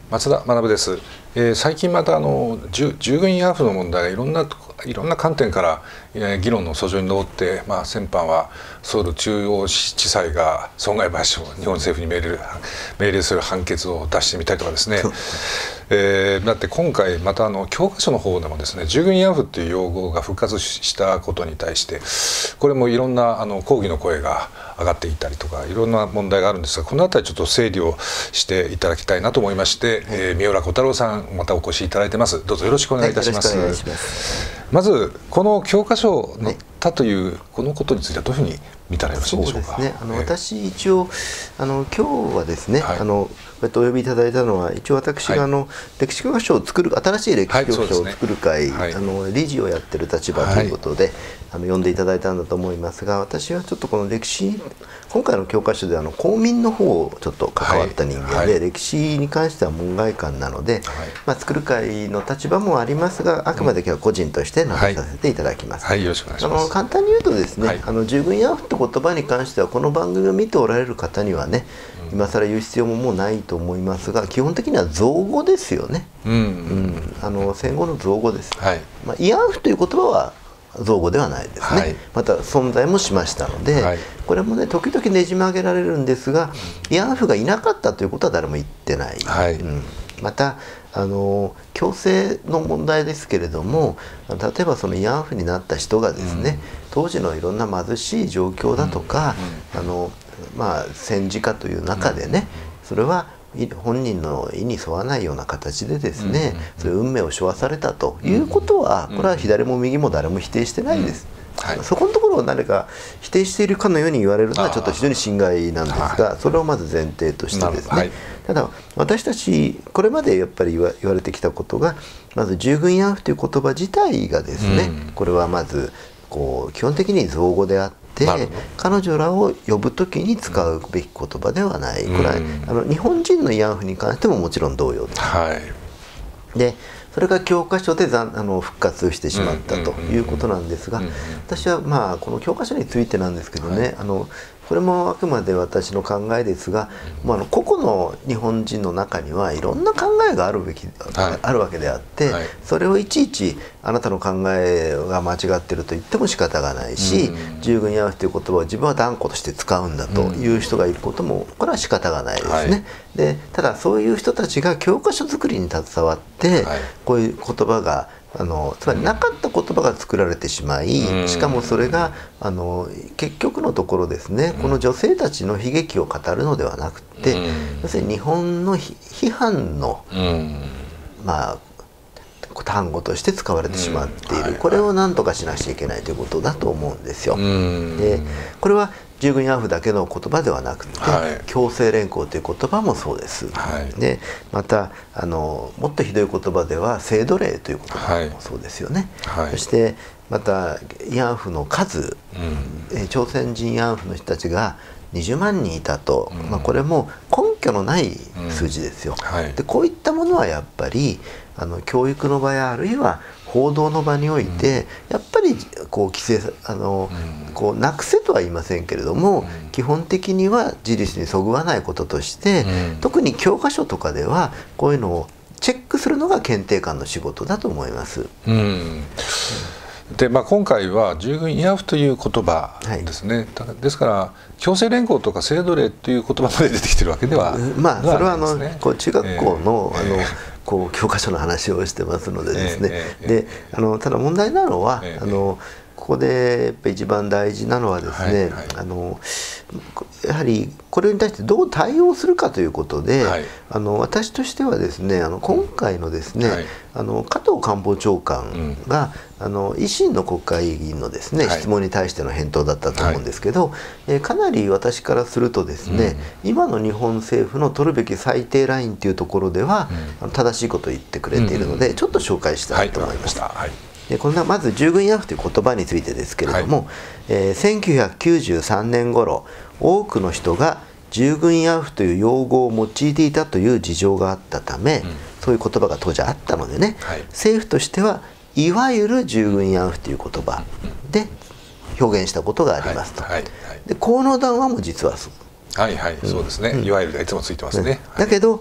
松田学です。最近また従軍慰安婦の問題がいろんな観点から、議論の訴状に上って、先般はソウル中央地裁が損害賠償を日本政府に命令する判決を出してみたりとかですね、だって今回また教科書の方でもですね、従軍慰安婦っていう用語が復活したことに対してこれもいろんな抗議の声が上がっていたりとか、いろんな問題があるんですが、この辺りちょっと整理をしていただきたいなと思いまして、三浦小太郎さんまたお越しいただいてます。どうぞよろしくお願いいたします。まずこの教科書載ったというこのことについてはどういうふうに見たらよろしいでしょうか。 そうですね、私一応今日はですね、こうやってお呼びいただいたのは、一応私が歴史教科書を作る、新しい歴史教科書を作る会、理事をやってる立場ということで、呼んでいただいたんだと思いますが、私はちょっとこの歴史、今回の教科書で公民の方をちょっと関わった人間で、歴史に関しては門外漢なので、作る会の立場もありますが、あくまで今日は個人として述べさせていただきます。 よろしくお願いします。 簡単に言うとですね、従軍慰安婦って言葉に関しては、この番組を見ておられる方にはね、今更言う必要ももうないと思いますが、基本的には造語ですよね。戦後の造語です。慰安婦という言葉は造語ではないですね。また存在もしましたので、これもね時々ねじ曲げられるんですが、慰安婦がいなかったということは誰も言ってない。また強制の問題ですけれども、例えばその慰安婦になった人がですね、当時のいろんな貧しい状況だとか、戦時下という中でね、それは本人の意に沿わないような形でですね、そういう運命を背負わされたということは、これは左も右も誰も否定してないです。そこのところを誰か否定しているかのように言われるのはちょっと非常に心外なんですが、それをまず前提としてですね、ただ私たちこれまでやっぱり言われてきたことが、まず従軍慰安婦という言葉自体がですね、これはまず基本的に造語であって、彼女らを呼ぶときに使うべき言葉ではない。これは日本人の慰安婦に関してももちろん同様です。でそれが教科書で復活してしまったということなんですが、私はこの教科書についてなんですけどね、これもあくまで私の考えですが、個々の日本人の中にはいろんな考えがあるわけであって、それをいちいちあなたの考えが間違っていると言っても仕方がないし、従軍慰安婦という言葉を自分は断固として使うんだという人がいることもこれは仕方がないですね。でただそういう人たちが教科書作りに携わって、こういう言葉がつまりなかった言葉が作られてしまい、しかもそれが結局のところですね、この女性たちの悲劇を語るのではなくて、要するに日本の批判の単語として使われてしまっている、これを何とかしなくちゃいけないということだと思うんですよ。でこれは従軍慰安婦だけの言葉ではなくて、強制連行という言葉もそうです。でまたもっとひどい言葉では制度令という言葉もそうですよね。そしてまた慰安婦の数、朝鮮人慰安婦の人たちが20万人いたと、これも根拠のない数字ですよ。でこういったものはやっぱり教育の場やあるいは報道の場においてやっぱり規制なくせとは言いませんけれども、基本的には自律にそぐわないこととして、特に教科書とかではこういうのをチェックするのが検定官の仕事だと思います。 で今回は従軍慰安婦という言葉ですね。ですから強制連行とか制度令という言葉まで出てきてるわけではないですね。 それは中学校の教科書の話をしてますのでですね。でただ問題なのはここでやっぱり一番大事なのはですね、やはりこれに対してどう対応するかということで、私としてはですね、今回のですね、加藤官房長官が維新の国会議員のですね、質問に対しての返答だったと思うんですけど、かなり私からするとですね、今の日本政府の取るべき最低ラインというところでは正しいことを言ってくれているので、ちょっと紹介したいと思いました。こんなまず従軍慰安婦という言葉についてですけれども、1993年頃多くの人が従軍慰安婦という用語を用いていたという事情があったため、そういう言葉が当時あったのでね、政府としてはいわゆる従軍慰安婦という言葉で表現したことがありますと。で河野談話も実はそう。 そうですね。いわゆるがいつもついてますね。 だけど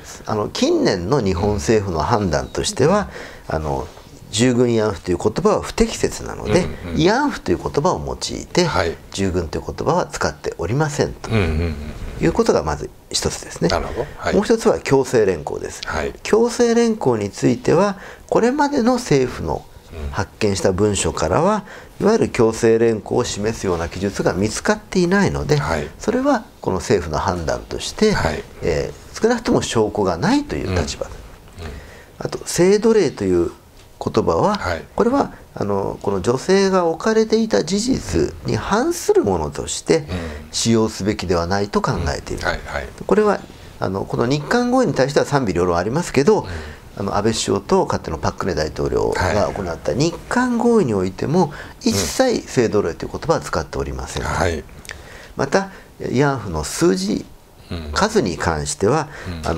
近年の日本政府の判断としては従軍慰安婦という言葉は不適切なので、慰安婦という言葉を用いて、従軍という言葉は使っておりませんということがまず一つですね。もう一つは強制連行です。強制連行についてはこれまでの政府の発見した文書からはいわゆる強制連行を示すような記述が見つかっていないので、それはこの政府の判断として、少なくとも証拠がないという立場、あと制度令という言葉は、これはこの女性が置かれていた事実に反するものとして使用すべきではないと考えている。これはこの日韓合意に対しては賛否両論ありますけど、安倍首相とかつてのパク・クネ大統領が行った日韓合意においても一切制度令という言葉は使っておりません。また慰安婦の数字数に関しては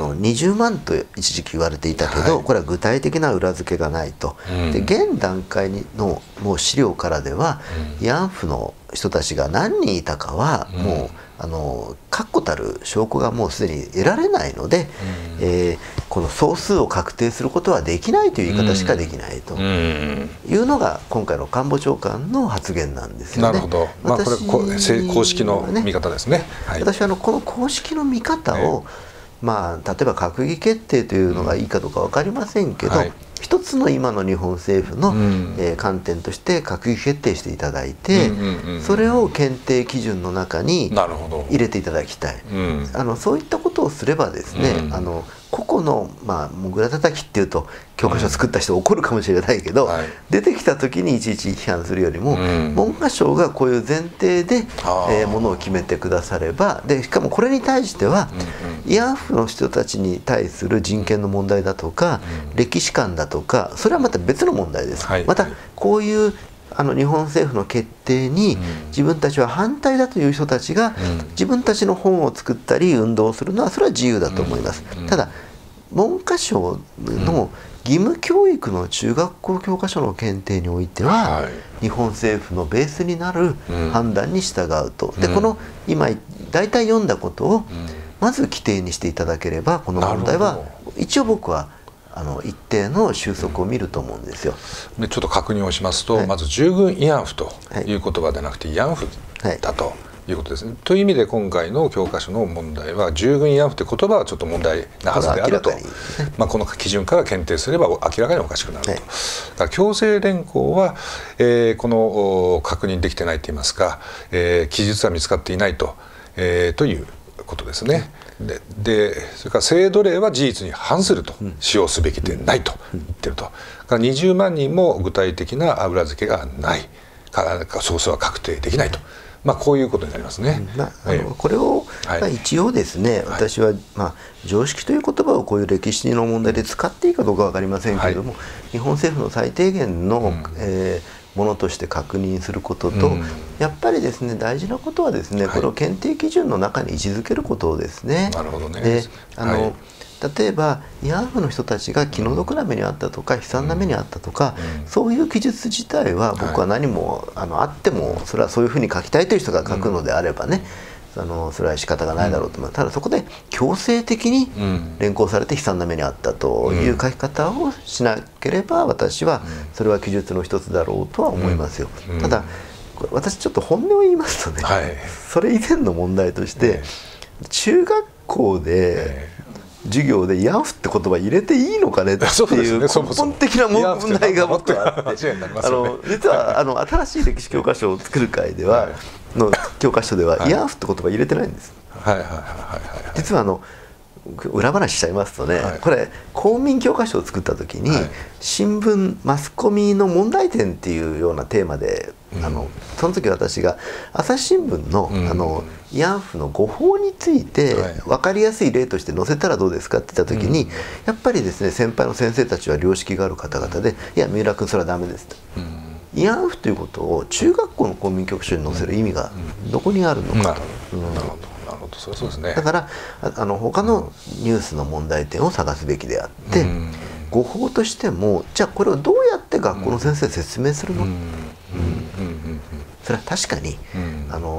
20万と一時期言われていたけど、これは具体的な裏付けがないと。で現段階のもう資料からでは慰安婦の人たちが何人いたかはもう確固たる証拠がもうすでに得られないので、この総数を確定することはできないという言い方しかできないというのが今回の官房長官の発言なんですよね。 なるほど。これ公式の見方ですね。 私はこの公式の見方を、例えば閣議決定というのがいいかどうか分かりませんけど、一つの今の日本政府の観点として閣議決定していただいて、それを検定基準の中に入れていただきたい。そういったことをすればですね、個々のもぐらたたきっていうと教科書を作った人怒るかもしれないけど、出てきた時にいちいち批判するよりも、文科省がこういう前提でものを決めてくだされば、でしかもこれに対しては慰安婦の人たちに対する人権の問題だとか歴史観だとか、それはまた別の問題です。またこういう日本政府の決定に自分たちは反対だという人たちが自分たちの本を作ったり運動をするのはそれは自由だと思います。ただ文科省の義務教育の中学校教科書の検定においては日本政府のベースになる判断に従うと。でこの今大体読んだことをまず規定にしていただければこの問題は一応僕は一定の収束を見ると思うんですよ。 でちょっと確認をしますと、まず従軍慰安婦という言葉ではなくて慰安婦だということですね。という意味で今回の教科書の問題は従軍慰安婦という言葉はちょっと問題なはずであると、この基準から検定すれば明らかにおかしくなると。だから強制連行は、この確認できてないといいますか、記述は見つかっていないということですね。でそれから制度令は事実に反すると、使用すべきでないと言ってると。から20万人も具体的な裏付けがない総数は確定できないと、こういうことになりますね。 これを、一応ですね、私は、常識という言葉をこういう歴史の問題で使っていいかどうか分かりませんけれども、日本政府の最低限の、ものとして確認することと、やっぱりですね大事なことはですね、これを検定基準の中に位置づけることですね。 なるほどね。 で例えば慰安婦の人たちが気の毒な目にあったとか悲惨な目にあったとか、そういう記述自体は僕は何もあってもそれはそういうふうに書きたいという人が書くのであればね、それは仕方がないだろうと思う。ただそこで強制的に連行されて悲惨な目にあったという書き方をしなければ私はそれは記述の一つだろうとは思いますよ。ただ私ちょっと本音を言いますとね、それ以前の問題として中学校で授業で慰安婦って言葉入れていいのかねっていう根本的な問題が僕はあって、実は新しい歴史教科書を作る会ではの教科書では慰安婦って言葉入れてないんです。実は裏話しちゃいますとね、これ公民教科書を作った時に新聞マスコミの問題点っていうようなテーマでその時私が朝日新聞の慰安婦の誤報について分かりやすい例として載せたらどうですかって言った時に、やっぱりですね先輩の先生たちは良識がある方々で「いや三浦君それはダメです」と。慰安婦ということを中学校の公民教科書に載せる意味がどこにあるのかと。だから他のニュースの問題点を探すべきであって、誤報としてもじゃあこれをどうやって学校の先生説明するの、それは確かに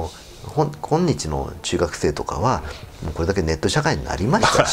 今日の中学生とかはもうこれだけネット社会になりましたし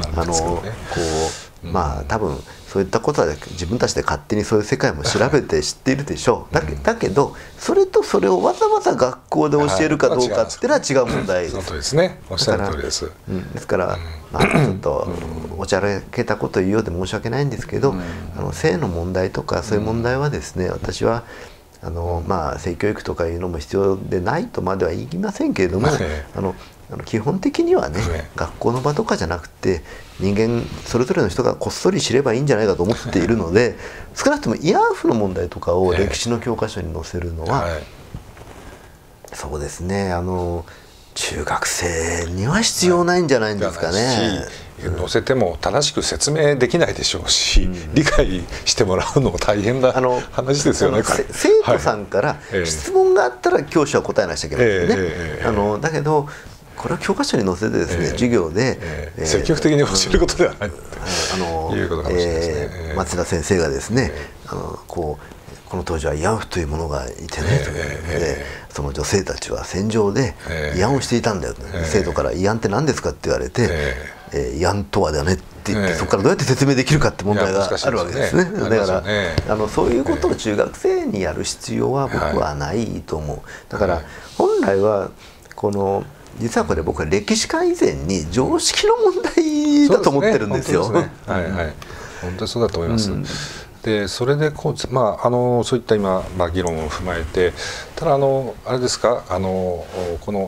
まあ多分そういったことは自分たちで勝手にそういう世界も調べて知っているでしょう。だけどそれとそれをわざわざ学校で教えるかどうかっていうのは違う問題です。 そうですね。おっしゃる通りです。 ですからまあちょっとおちゃらけたことを言うようで申し訳ないんですけど、性の問題とかそういう問題はですね、私はまあ性教育とかいうのも必要でないとまでは言いませんけれども、基本的にはね、学校の場とかじゃなくて人間それぞれの人がこっそり知ればいいんじゃないかと思っているので、少なくとも慰安婦の問題とかを歴史の教科書に載せるのは、そうですね、中学生には必要ないんじゃないんですかね。 載せても正しく説明できないでしょうし、理解してもらうのも大変な話ですよね。 生徒さんから質問があったら教師は答えなくちゃいけないですよね。だけどこれは教科書に載せてですね、授業で積極的に教えることではないということかもしれないですね。 松田先生がですね、この当時は慰安婦というものがいてねとで、その女性たちは戦場で慰安をしていたんだよと、生徒から「慰安って何ですか?」って言われて「慰安とはだね」って言って、そこからどうやって説明できるかって問題があるわけですね。だからそういうことを中学生にやる必要は僕はないと思う。だから本来は実はこれ僕は歴史家以前に常識の問題だと思ってるんですよ。 本当にそうだと思います。でそれでそういった今、議論を踏まえて、ただあれですか、この、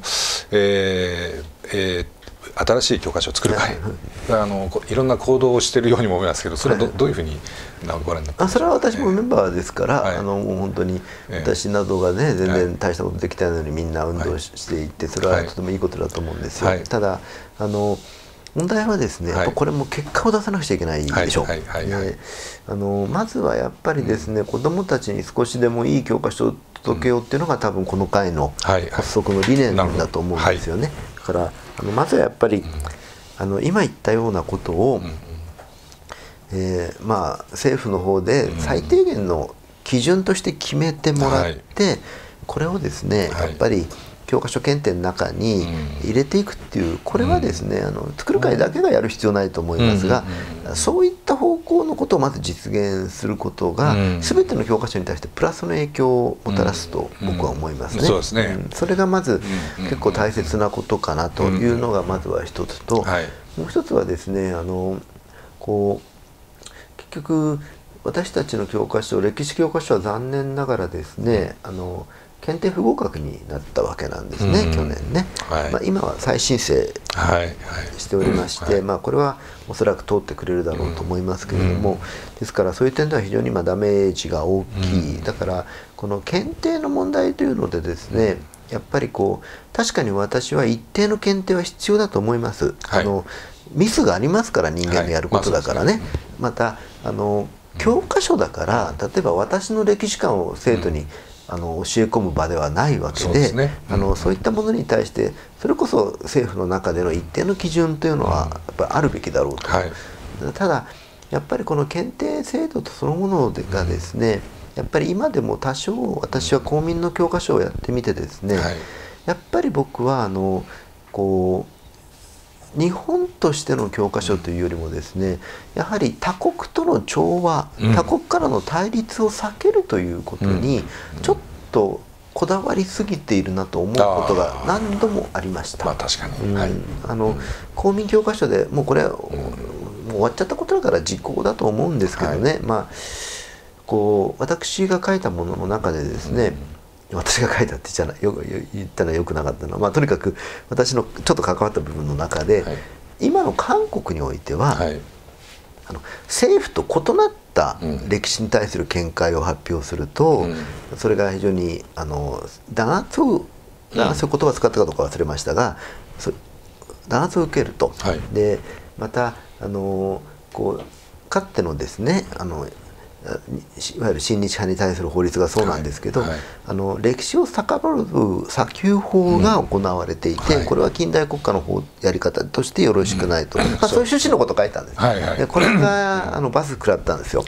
新しい教科書を作る会いろんな行動をしているようにも思いますけど、それはどういうふうにご覧になってますか？ それは私もメンバーですから、もう本当に私などがね全然大したことできたのにみんな運動していって、それはとてもいいことだと思うんですよ。ただ問題はですね、やっぱこれも結果を出さなくちゃいけないでしょう。まずはやっぱりですね、子どもたちに少しでもいい教科書を届けようっていうのが多分この会の発足の理念だと思うんですよね。だからまずはやっぱり今言ったようなことを政府の方で最低限の基準として決めてもらって、これをですねやっぱり教科書検定の中に入れていくっていう、これはですね作る会だけがやる必要ないと思いますが、そういった方向のことをまず実現することが全ての教科書に対してプラスの影響をもたらすと僕は思いますね。それがまず結構大切なことかなというのがまずは一つと、もう一つはですね結局私たちの教科書、歴史教科書は残念ながらですね検定不合格になったわけなんですね、去年ね。今は再申請しておりまして、これはおそらく通ってくれるだろうと思いますけれども、ですからそういう点では非常にダメージが大きい。だからこの検定の問題というのでですね、やっぱり確かに私は一定の検定は必要だと思います。ミスがありますから、人間のやることだからね。また教科書だから、例えば私の歴史観を生徒に教え込む場ではないわけで、そういったものに対してそれこそ政府の中での一定の基準というのはやっぱりあるべきだろうと。ただやっぱりこの検定制度とそのものがですね、やっぱり今でも多少私は公民の教科書をやってみてですね、やっぱり僕は日本としての教科書というよりもですね、やはり他国との調和、他国からの対立を避けるということにちょっとこだわりすぎているなと思うことが何度もありました。 確かに、 公民教科書でもうこれはもう終わっちゃったことだから時効だと思うんですけどね、私が書いたものの中でですね、私が書いたって言ったのはよくなかったのは、とにかく私のちょっと関わった部分の中で、今の韓国においては、政府と異なった歴史に対する見解を発表すると、それが非常に弾圧を言葉を使ったかどうか忘れましたが、弾圧を受けると。でまたかつてのですねいわゆる親日派に対する法律がそうなんですけど、歴史を遡る遡及法が行われていて、これは近代国家のやり方としてよろしくないと、そういう趣旨のことを書いたんです。でこれがバス食らったんですよ。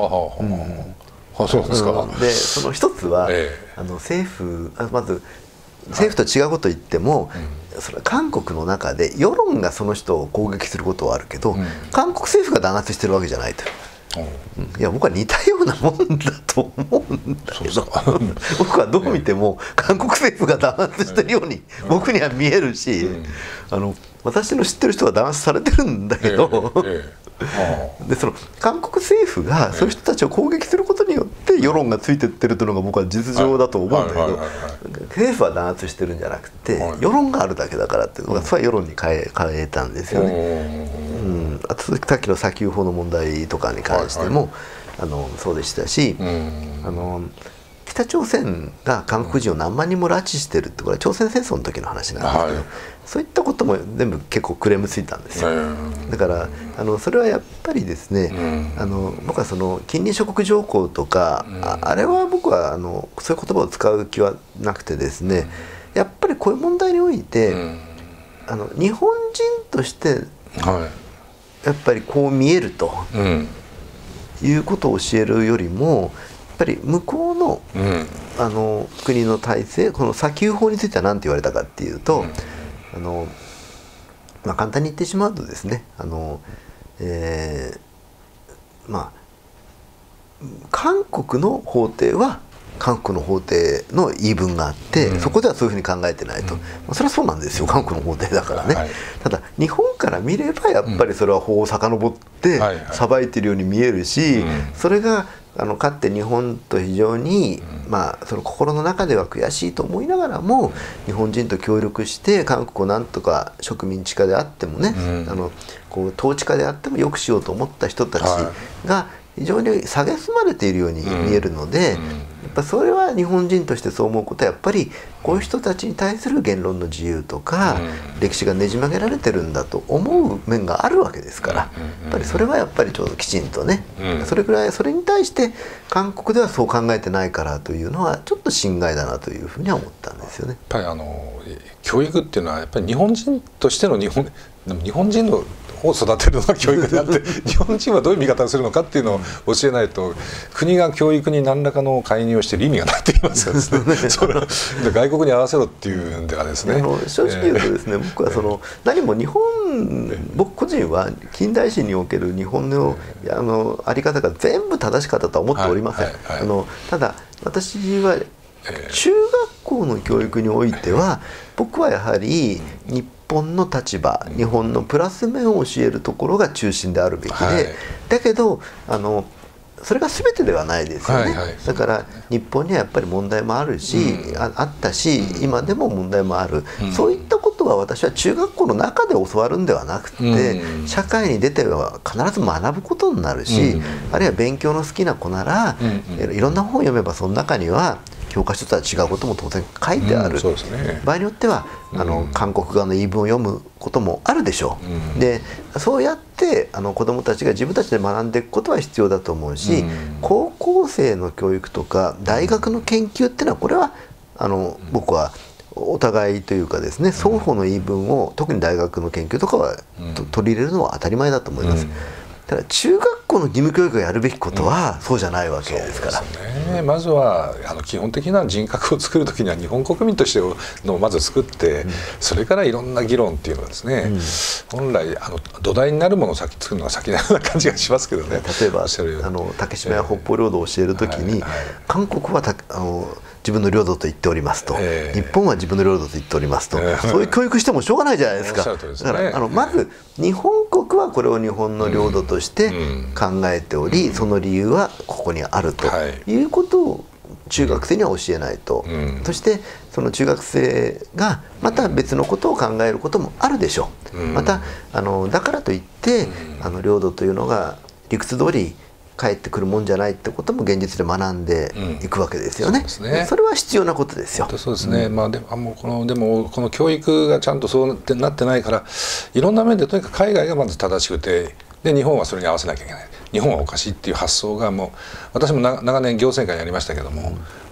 そうですか。 でその一つは政府まず政府と違うことを言っても、それ韓国の中で世論がその人を攻撃することはあるけど、韓国政府が弾圧してるわけじゃないと。いや僕は似たようなもんだと思うんだけど僕はどう見ても韓国政府が弾圧してるように僕には見えるし、私の知ってる人は弾圧されてるんだけど、でその韓国政府がそういう人たちを攻撃することによって世論がついてってるというのが僕は実情だと思うんだけど、政府は弾圧してるんじゃなくて世論があるだけだからっていうのがそれは世論に変えたんですよね。あとさっきの砂丘法の問題とかに関しても、そうでしたし、北朝鮮が韓国人を何万人も拉致してるってこれは朝鮮戦争の時の話なんですけど、そういったことも全部結構クレームついたんですよ。だからそれはやっぱりですね、僕はその近隣諸国条項とか、あれは僕はそういう言葉を使う気はなくてですね、やっぱりこういう問題において、日本人としてやっぱりこう見えると、いうことを教えるよりもやっぱり向こうの、国の体制、この砂丘法については何て言われたかっていうと、簡単に言ってしまうとですね、韓国の法廷は韓国の法廷の言い分があって、そこではそういうふうに考えてないと、それはそうなんですよ、韓国の法廷だからね。ただ日本から見ればやっぱりそれは法を遡って裁いてるように見えるし、それがかって日本と非常に、その心の中では悔しいと思いながらも日本人と協力して韓国をなんとか植民地化であってもね、こう統治下であっても良くしようと思った人たちが非常に蔑まれているように見えるので、やっぱそれは日本人としてそう思うことはやっぱりこういう人たちに対する言論の自由とか、歴史がねじ曲げられてるんだと思う面があるわけですから、やっぱりそれはやっぱりちょうどきちんとね、それぐらいそれに対して韓国ではそう考えてないからというのはちょっと心外だなというふうには思ったんですよね。 やっぱり教育っていうのはやっぱり日本人としての日本人のを育てるのが教育であって日本人はどういう見方をするのかっていうのを教えないと、国が教育に何らかの介入をしている意味がないと言いますかですね外国に合わせろっていうんではですね、 正直言うとですね、僕は何も僕個人は近代史における日本のあり方が全部正しかったとは思っておりません。ただ私は中学校の教育においては僕はやはり日本の立場、日本のプラス面を教えるところが中心であるべきで、だけどそれが全てではないですよね。だから日本にはやっぱり問題もあるし、あったし今でも問題もある、そういったことは私は中学校の中で教わるんではなくて、社会に出ては必ず学ぶことになるし、あるいは勉強の好きな子ならいろんな本を読めばその中には教科書とは違うことも当然書いてある、場合によっては韓国側の言い分を読むこともあるでしょう。でそうやって子どもたちが自分たちで学んでいくことは必要だと思うし、高校生の教育とか大学の研究っていうのはこれは僕はお互いというかですね、双方の言い分を特に大学の研究とかは取り入れるのは当たり前だと思います。ただ中学校の義務教育がやるべきことはそうじゃないわけですから、 まずは基本的な人格を作るときには日本国民としてのまず作って、それからいろんな議論っていうのはですね、本来土台になるものを先作るのが先のような感じがしますけどね。 例えば竹島や北方領土を教えるときに、韓国は自分の領土と言っておりますと、日本は自分の領土と言っておりますと、そういう教育してもしょうがないじゃないですか。だからまず日本国はこれを日本の領土として考えており、その理由はここにあるということを中学生には教えないと、そしてその中学生がまた別のことを考えることもあるでしょう。まただからといって領土というのが理屈通り帰ってくるもんじゃないってことも現実で学んでいくわけですよね。それは必要なことですよ。 そうですね。でもこの教育がちゃんとそうなってないから、いろんな面でとにかく海外がまず正しくて、で日本はそれに合わせなきゃいけない。日本はおかしいっていう発想がもう私も長年行政界にありましたけども、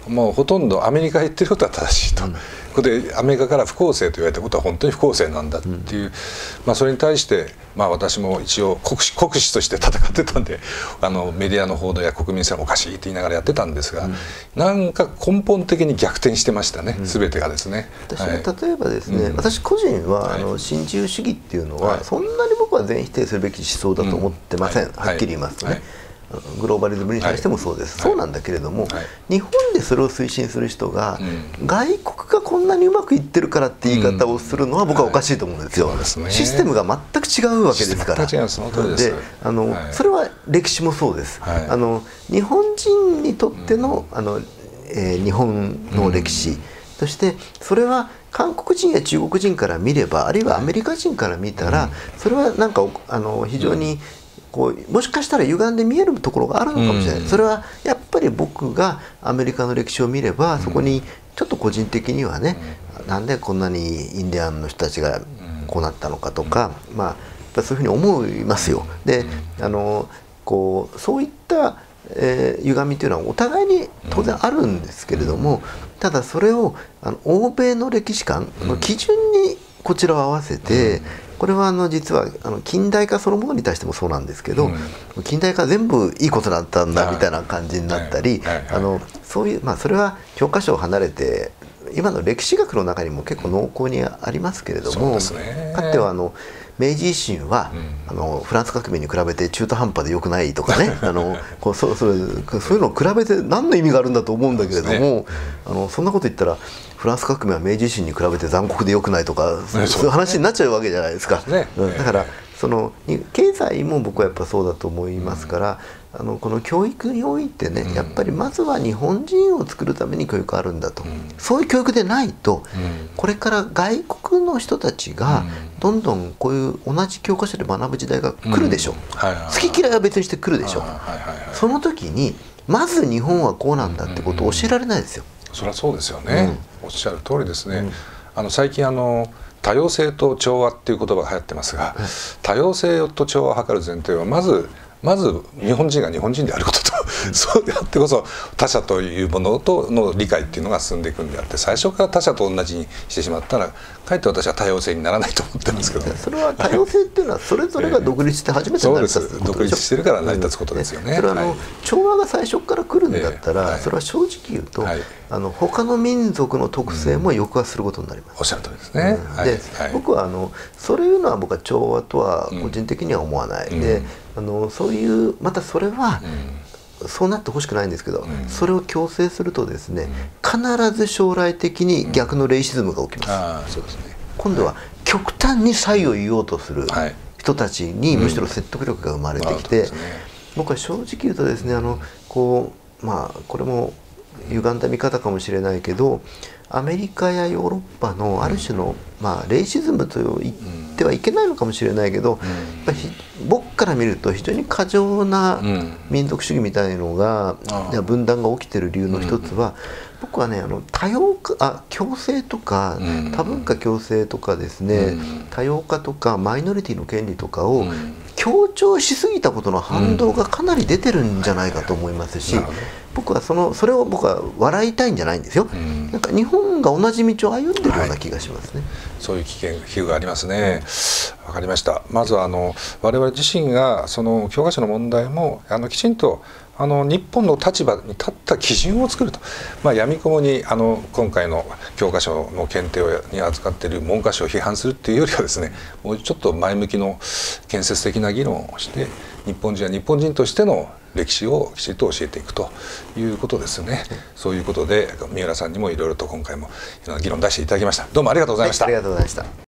もうほとんどアメリカが言ってることは正しいと、ここでアメリカから不公正と言われたことは本当に不公正なんだっていう、それに対して、私も一応国士として戦ってたんで、メディアの報道や国民性はおかしいって言いながらやってたんですが、なんか根本的に逆転してましたね、全てがですね。 私は例えばですね、私個人は新自由主義っていうのは、そんなに僕は全否定するべき思想だと思ってません、はっきり言いますとね。グローバリズムに対してもそうです、そうなんだけれども、日本でそれを推進する人が、外国がこんなにうまくいってるからって言い方をするのは僕はおかしいと思うんですよ。システムが全く違うわけですから。で、それは歴史もそうです。日本人にとっての日本の歴史として、それは韓国人や中国人から見れば、あるいはアメリカ人から見たら、それはなんか非常にもしかしたら歪んで見えるところがあるのかもしれない。それはやっぱり僕がアメリカの歴史を見れば、そこにちょっと個人的にはね、なんでこんなにインディアンの人たちがこうなったのかとか、やっぱそういうふうに思いますよ。で、そういった歪みというのはお互いに当然あるんですけれども、ただそれを欧米の歴史観の基準にこちらを合わせて、これは実は近代化そのものに対してもそうなんですけど、近代化全部いいことだったんだみたいな感じになったり、そういう、それは教科書を離れて今の歴史学の中にも結構濃厚にありますけれども、かつては明治維新はフランス革命に比べて中途半端で良くないとかね、そういうのを比べて何の意味があるんだと思うんだけれども、そんなこと言ったらフランス革命は明治維新に比べて残酷で良くないとか、そういう話になっちゃうわけじゃないですか。だから経済も僕はやっぱそうだと思いますから、この教育においてね、やっぱりまずは日本人を作るために教育あるんだと、そういう教育でないと、これから外国の人たちがどんどんこういう同じ教科書で学ぶ時代が来るでしょう。好き嫌いは別にして来るでしょう。その時にまず日本はこうなんだってことを教えられないですよ。 それはそうですよね、おっしゃる通りですね。最近多様性と調和っていう言葉が流行ってますが、多様性と調和を図る前提はまず日本人が日本人であることとそうであってこそ他者というものとの理解っていうのが進んでいくんであって、最初から他者と同じにしてしまったらかえって私は多様性にならないと思ってますけど、 それは多様性っていうのはそれぞれが独立して初めて成り立つことでしょ。 独立してるから成り立つことですよね。 それは調和が最初から来るんだったら、それは正直言うと他の民族の特性も抑圧することになります。 おっしゃる通りですね。 で、僕はそういうのは僕は調和とは個人的には思わない。で、そういうまたそれはそうなってほしくないんですけど、それを強制するとですね、必ず将来的に逆のレイシズムが起きます。今度は極端に差異を言おうとする人たちにむしろ説得力が生まれてきて、僕は正直言うとですね、これも歪んだ見方かもしれないけど、アメリカやヨーロッパのある種の、レイシズムと言ってはいけないのかもしれないけど、やっぱり僕から見ると非常に過剰な民族主義みたいのが、分断が起きてる理由の一つは、僕はね、共生とか多文化共生とかですね、多様化とかマイノリティの権利とかを強調しすぎたことの反動がかなり出てるんじゃないかと思いますし、僕はそれを僕は笑いたいんじゃないんですよ。なんか日本が同じ道を歩んでるような気がしますね。 そういう危惧がありますね。わかりました。まずは我々自身がその教科書の問題もきちんと日本の立場に立った基準を作ると、闇雲に今回の教科書の検定に扱っている文科省を批判するっていうよりはですね、もうちょっと前向きの建設的な議論をして、日本人は日本人としての歴史をきちんと教えていくということですね。そういうことで三浦さんにもいろいろと今回もいろんな議論を出していただきました。どうもありがとうございました。 ありがとうございました。